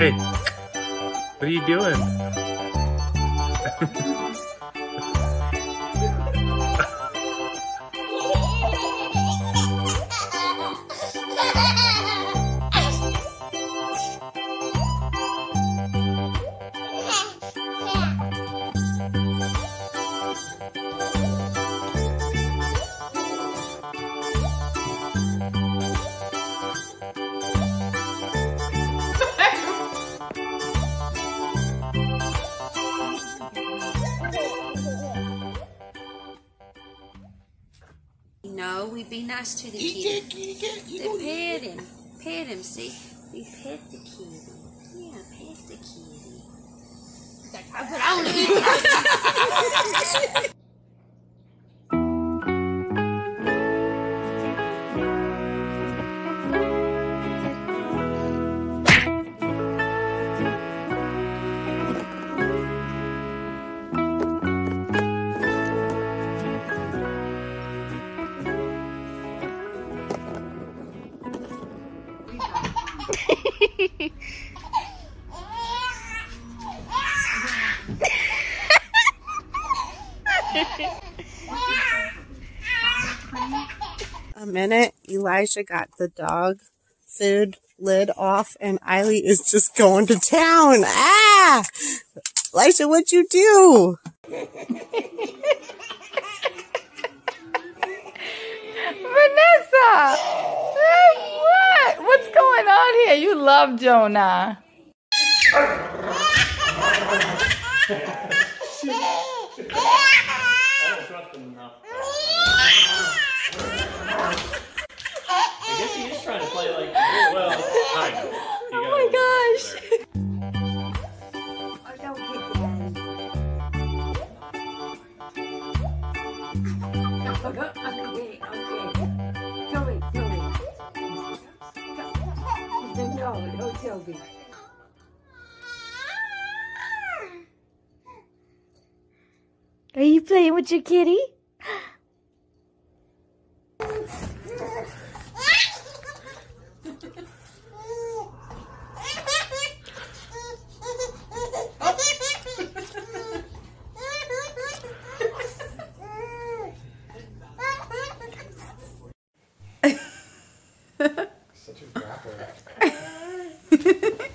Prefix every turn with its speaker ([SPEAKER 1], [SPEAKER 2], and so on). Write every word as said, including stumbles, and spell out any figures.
[SPEAKER 1] Hey, what are you doing?
[SPEAKER 2] No, we be nice to the kitty. They pet him. Pet him, see? We pet the kitty. Yeah, pet the kitty. I put on it.
[SPEAKER 3] A minute, Elijah got the dog food lid off, and Eiley is just going to town. Ah! Elijah, what'd you do?
[SPEAKER 4] Vanessa! What? What's going on here? You love Jonah. I
[SPEAKER 1] don't trust him enough. I guess he is trying to play like well. I know.
[SPEAKER 4] Oh my gosh.
[SPEAKER 2] Oh, don't get that. Okay, okay. Toby, Toby. No, no, Toby.
[SPEAKER 4] Are you playing with your kitty?
[SPEAKER 1] Such a grappler.